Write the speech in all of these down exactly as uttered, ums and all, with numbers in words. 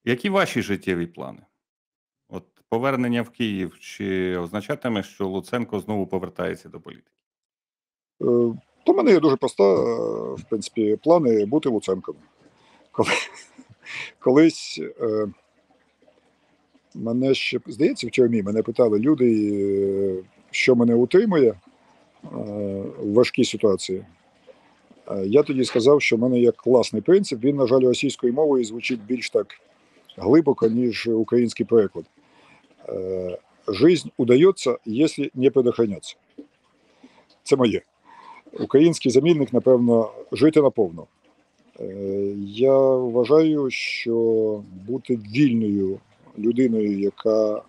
Які ваші життєві плани? От повернення в Київ чи означатиме, що Луценко знову повертається до політики? Е, То в мене є дуже проста, е, в принципі, плани бути Луценком. Коли, колись е, мене ще, здається, в тюрмі мене питали люди, е, що мене утримує е, в важкій ситуації. Е, Я тоді сказав, що в мене є класний принцип, він, на жаль, російською мовою звучить більш так глибоко, ніж український переклад. Е, Жизнь удається, якщо не предохраняться. Це моє. Український замінник, напевно, жити наповно. Я вважаю, що бути вільною людиною, яка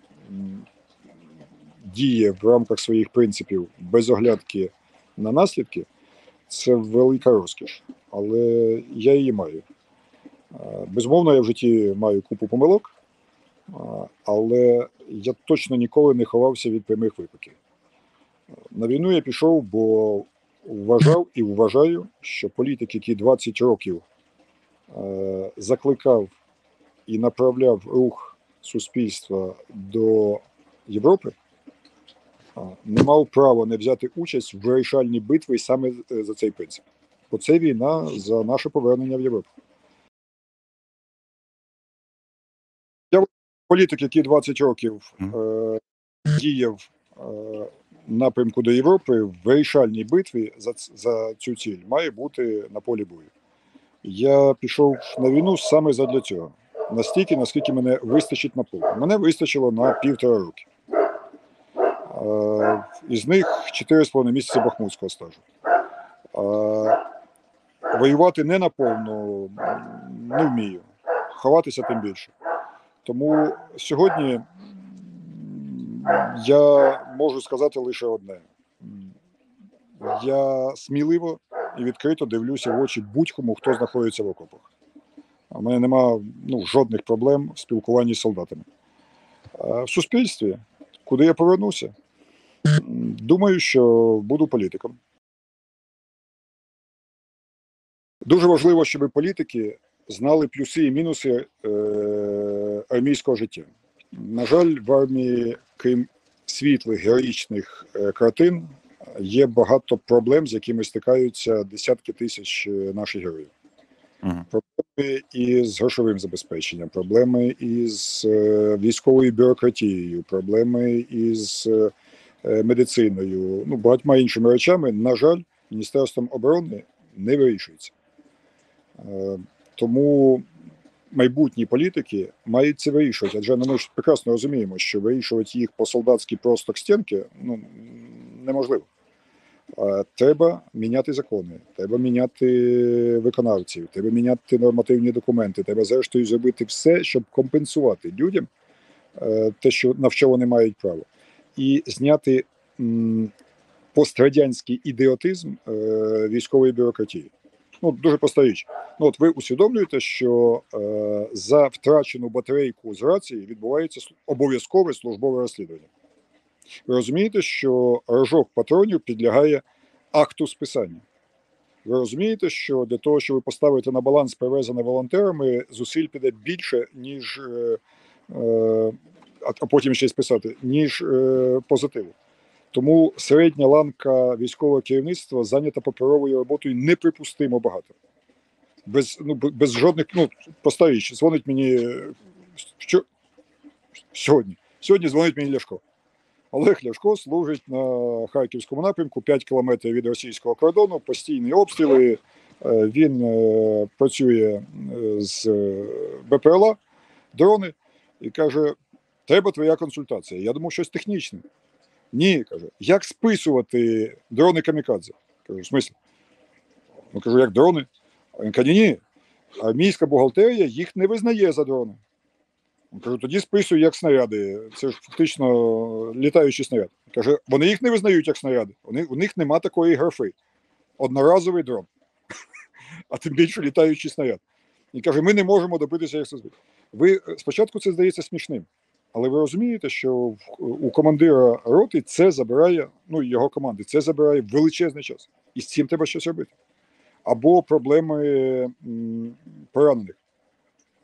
діє в рамках своїх принципів без оглядки на наслідки, це велика розкіш. Але я її маю. Безумовно, я в житті маю купу помилок, але я точно ніколи не ховався від прямих викликів. На війну я пішов, бо вважав і вважаю, що політик, який двадцять років е, закликав і направляв рух суспільства до Європи, е, не мав права не взяти участь в вирішальній битві саме за цей принцип. Бо це війна за наше повернення в Європу. Я політик, який двадцять років е, діяв е, напрямку до Європи в вирішальній битві за, за цю ціль має бути на полі бою. Я пішов на війну саме задля цього. Настільки, наскільки мене вистачить на поле. Мене вистачило на півтора роки. Е, із них чотири з половиною місяці бахмутського стажу. Е, воювати не наповну не вмію. Ховатися тим більше. Тому сьогодні я можу сказати лише одне. Я сміливо і відкрито дивлюся в очі будь-кому, хто знаходиться в окопах. У мене немає ну, жодних проблем в спілкуванні з солдатами. А в суспільстві, куди я повернуся, думаю, що буду політиком. Дуже важливо, щоб політики знали плюси і мінуси е, армійського життя. На жаль, в армії, крім світлих, героїчних е, картин, є багато проблем, з якими стикаються десятки тисяч наших героїв. Uh-huh. Проблеми із грошовим забезпеченням, проблеми із е, військовою бюрократією, проблеми із е, медициною, ну, багатьма іншими речами, на жаль, Міністерством оборони не вирішується. Е, тому майбутні політики мають це вирішувати, адже ну, ми ж прекрасно розуміємо, що вирішувати їх по-солдатськи просто к стінки ну, неможливо. Треба міняти закони, треба міняти виконавців, треба міняти нормативні документи, треба зрештою зробити все, щоб компенсувати людям те, що, на що вони мають право. І зняти м, пострадянський ідіотизм е, військової бюрократії. Ну, дуже проста річ. Ну, от ви усвідомлюєте, що е, за втрачену батарейку з рації відбувається обов'язкове службове розслідування. Ви розумієте, що рожок патронів підлягає акту списання. Ви розумієте, що для того, щоб ви поставите на баланс привезене волонтерами, зусиль піде більше, ніж, е, е, а потім ще й списати, ніж е, позитиву. Тому середня ланка військового керівництва зайнята паперовою роботою неприпустимо багато. Без, ну, без жодних, ну, проста річ, дзвонить мені, що? Сьогодні. Сьогодні дзвонить мені Ляшко. Олег Ляшко служить на Харківському напрямку, п'ять кілометрів від російського кордону, постійні обстріли, він працює з БПЛА, дрони, і каже, треба твоя консультація. Я думав, щось технічне. Ні, каже, як списувати дрони камікадзе? Кажу, в смислі? Ну, кажу, як дрони? А він каже, ні, армійська бухгалтерія їх не визнає за дрони. Кажу, тоді списую як снаряди. Це ж фактично літаючий снаряд. Каже, вони їх не визнають як снаряди. Вони, у них нема такої графи. Одноразовий дрон. А тим більше літаючий снаряд. І каже, ми не можемо добитися як це зробити. Ви спочатку це здається смішним. Але ви розумієте, що у командира роти це забирає, ну його команди, це забирає величезний час. І з цим треба щось робити. Або проблеми м, поранених.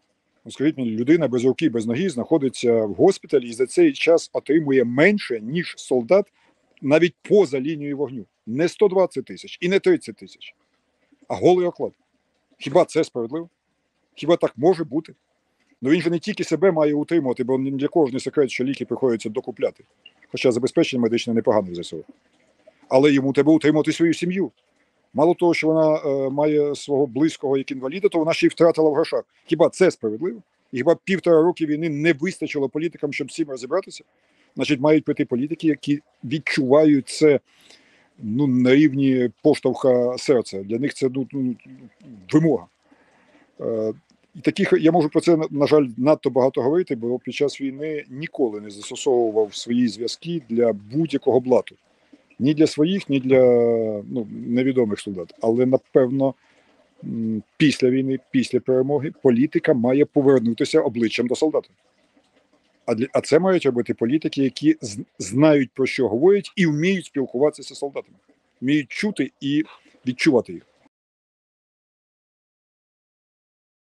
Ну, скажіть мені, людина без руки, без ноги знаходиться в госпіталі і за цей час отримує менше, ніж солдат навіть поза лінією вогню. Не сто двадцять тисяч і не тридцять тисяч, а голий оклад. Хіба це справедливо? Хіба так може бути? Ну він же не тільки себе має утримувати, бо ні для кого ж не секрет, що ліки приходиться докупляти. Хоча забезпечення медичне непогане в ЗСУ. Але йому треба утримувати свою сім'ю. Мало того, що вона е, має свого близького як інваліда, то вона ще й втратила в грошах. Хіба це справедливо? І хіба півтора роки війни не вистачило політикам, щоб з цим розібратися? Значить, мають прийти політики, які відчувають це ну, на рівні поштовха серця. Для них це ну, ну, вимога. Е, і таких, я можу про це, на жаль, надто багато говорити, бо під час війни ніколи не застосовував свої зв'язки для будь-якого блату. Ні для своїх, ні для ну, невідомих солдат. Але, напевно, після війни, після перемоги, політика має повернутися обличчям до солдата. А, для, а це мають робити політики, які з, знають, про що говорять, і вміють спілкуватися з солдатами. Вміють чути і відчувати їх.